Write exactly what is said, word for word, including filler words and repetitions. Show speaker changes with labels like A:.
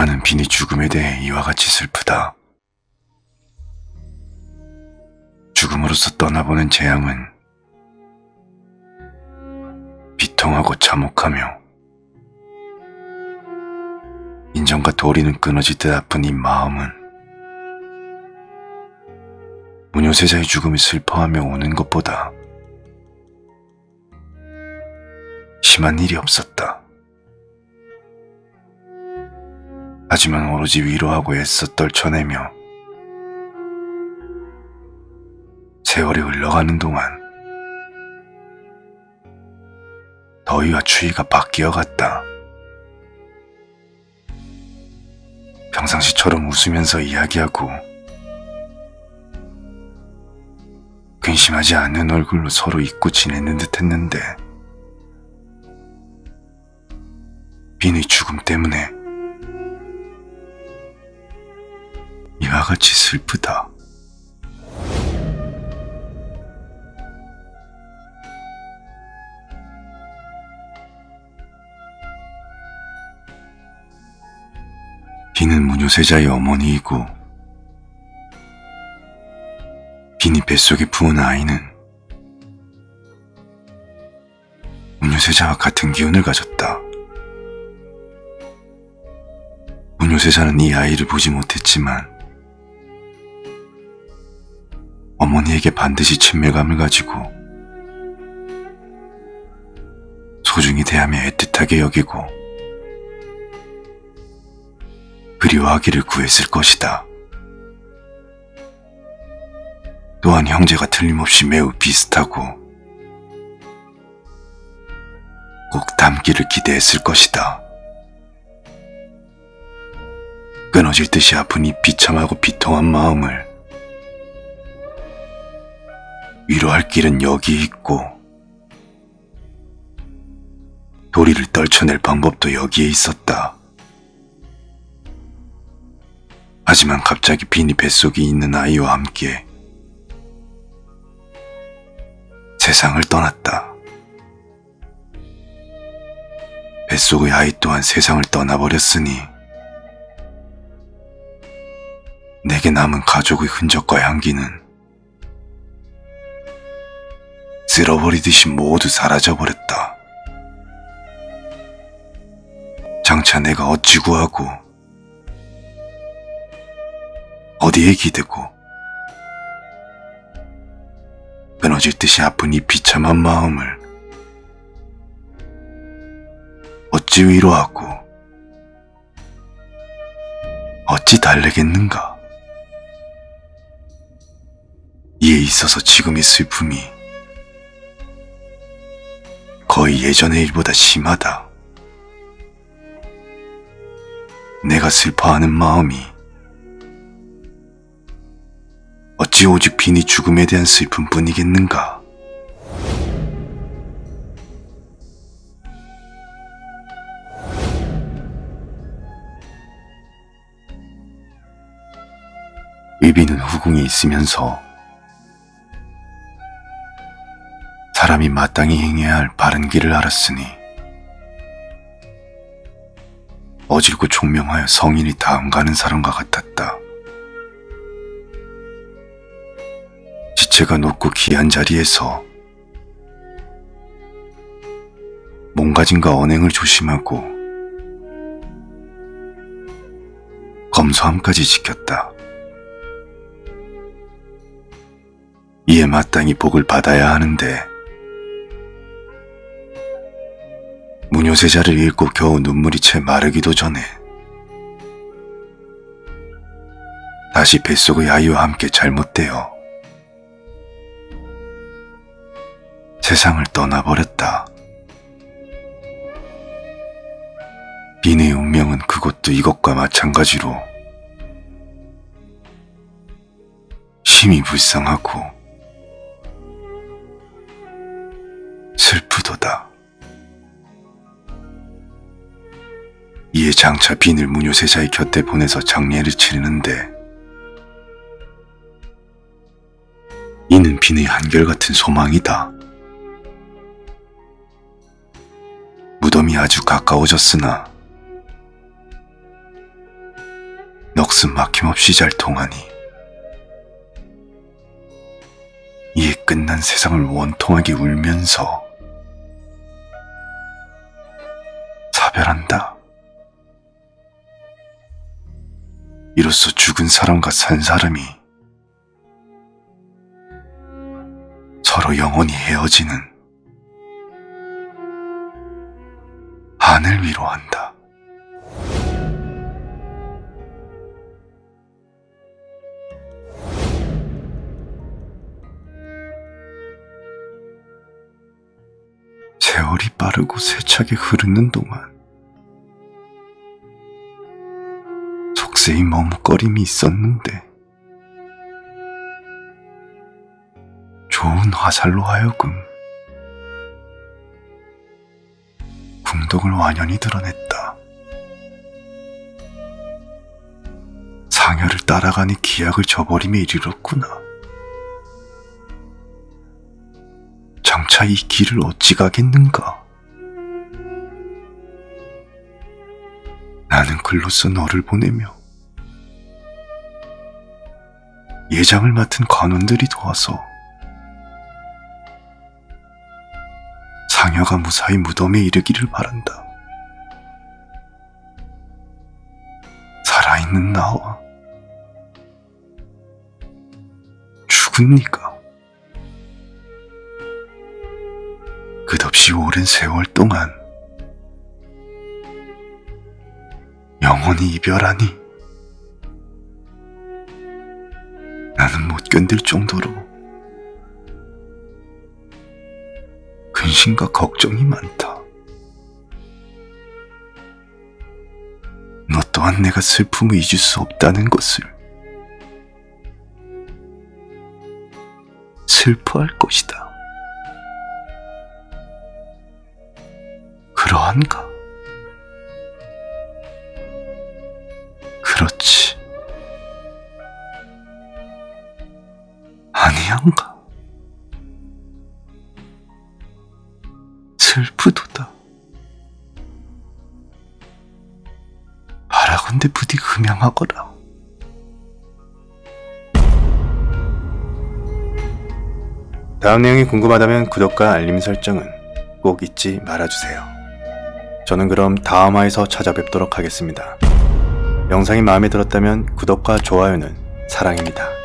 A: 나는 빈의 죽음에 대해 이와 같이 슬프다. 죽음으로써 떠나보는 재앙은 비통하고 참혹하며 인정과 도리는 끊어지듯 아픈 이 마음은 무녀세자의 죽음을 슬퍼하며 오는 것보다 심한 일이 없었다. 하지만 오로지 위로하고 애써 떨쳐내며 세월이 흘러가는 동안 더위와 추위가 바뀌어갔다. 평상시처럼 웃으면서 이야기하고 근심하지 않는 얼굴로 서로 잊고 지내는 듯 했는데 빈의 죽음 때문에 이와 같이 슬프다. 빈은 무녀세자의 어머니이고 빈이 뱃속에 부은 아이는 무녀세자와 같은 기운을 가졌다. 무녀세자는 이 아이를 보지 못했지만 어머니에게 반드시 친밀감을 가지고 소중히 대하며 애틋하게 여기고 그리워하기를 구했을 것이다. 또한 형제가 틀림없이 매우 비슷하고 꼭 닮기를 기대했을 것이다. 끊어질 듯이 아픈 이 비참하고 비통한 마음을 위로할 길은 여기에 있고 도리를 떨쳐낼 방법도 여기에 있었다. 하지만 갑자기 빈이 뱃속에 있는 아이와 함께 세상을 떠났다. 뱃속의 아이 또한 세상을 떠나버렸으니 내게 남은 가족의 흔적과 향기는 쓸어버리듯이 모두 사라져버렸다. 장차 내가 어찌 구하고 어디에 기대고 끊어질 듯이 아픈 이 비참한 마음을 어찌 위로하고 어찌 달래겠는가. 이에 있어서 지금의 슬픔이 거의 예전의 일보다 심하다. 내가 슬퍼하는 마음이 어찌 오직 빈이 죽음에 대한 슬픔뿐이겠는가. 의비는 후궁이 있으면서 사람이 마땅히 행해야 할 바른 길을 알았으니 어질고 총명하여 성인이 다음 가는 사람과 같았다. 지체가 높고 귀한 자리에서 몸가짐과 언행을 조심하고 검소함까지 지켰다. 이에 마땅히 복을 받아야 하는데 무녀세자를 잃고 겨우 눈물이 채 마르기도 전에 다시 뱃속의 아이와 함께 잘못되어 세상을 떠나버렸다. 빈의 운명은 그것도 이것과 마찬가지로 심히 불쌍하고 슬프도다. 이에 장차 빈을 무녀세자의 곁에 보내서 장례를 치르는데 이는 빈의 한결같은 소망이다. 무덤이 아주 가까워졌으나 목숨 막힘없이 잘 통하니 이에 끝난 세상을 원통하게 울면서 사별한다. 이로써 죽은 사람과 산 사람이 서로 영원히 헤어지는 한을 위로한다. 세월이 빠르고 세차게 흐르는 동안 속세의 머뭇거림이 있었는데 좋은 화살로 하여금 궁덕을 완연히 드러냈다. 상여를 따라가니 기약을 저버림에 이르렀구나. 장차 이 길을 어찌 가겠는가? 나는 글로써 너를 보내며 예장을 맡은 관원들이 도와서 상여가 무사히 무덤에 이르기를 바란다. 살아있는 나와 죽은 네가 끝없이 오랜 세월 동안 영원히 이별하니 나는 못 견딜 정도로 근심과 걱정이 많다. 너 또한 내가 슬픔을 잊을 수 없다는 것을 슬퍼할 것이다. 그러한가? 그렇지. 아니한가? 슬프도다. 바라건대 부디 금양하거라.
B: 다음 내용이 궁금하다면 구독과 알림 설정은 꼭 잊지 말아주세요. 저는 그럼 다음 화에서 찾아뵙도록 하겠습니다. 영상이 마음에 들었다면 구독과 좋아요는 사랑입니다.